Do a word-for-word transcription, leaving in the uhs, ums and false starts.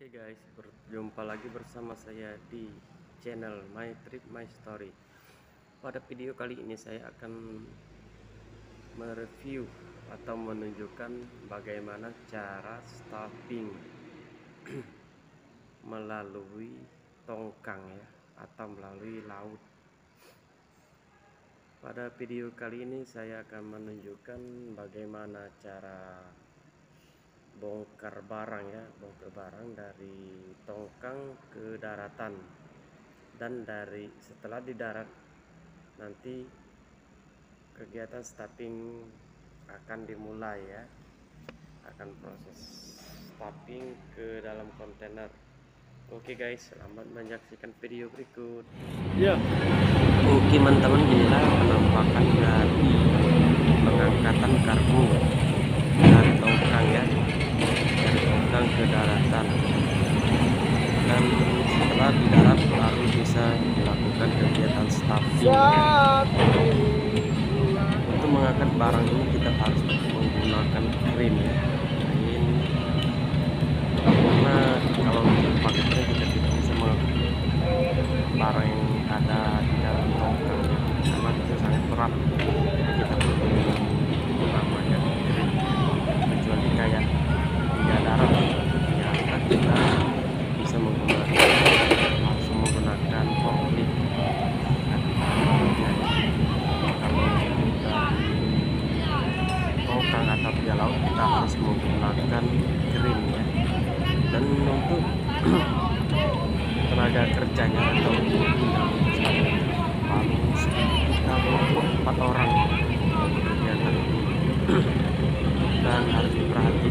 Oke guys, berjumpa lagi bersama saya di channel My Trip My Story. Pada video kali ini saya akan mereview atau menunjukkan bagaimana cara stuffing melalui tongkang ya, atau melalui laut. Pada video kali ini saya akan menunjukkan bagaimana cara bongkar barang ya, bongkar barang dari tongkang ke daratan, dan dari setelah di darat nanti kegiatan stuffing akan dimulai ya, akan proses stuffing ke dalam kontainer. Oke guys, selamat menyaksikan video berikut ya. Oke teman-teman, inilah penampakan dari pengangkatan kargo dari tongkang ya, dari tongkang ke daratan, dan setelah di darat baru bisa dilakukan kegiatan stuffing ya. Untuk mengangkat barang ini kita harus menggunakan crane ya, crane, karena kalau pakai crane kita tidak bisa mengangkat barang yang ada di dalam tongkang ya, karena itu sangat berat. Jadi kita perlu namanya crane, kecuali kayak dia darat ya, kita bisa menggunakan langsung menggunakan forklift. Kalau dari tongkang atau via laut kita harus menggunakan crane ya. Dan untuk tenaga kerjanya atau paling sedikit kita butuh empat orang kegiatan ini. Dan harus diperhatikan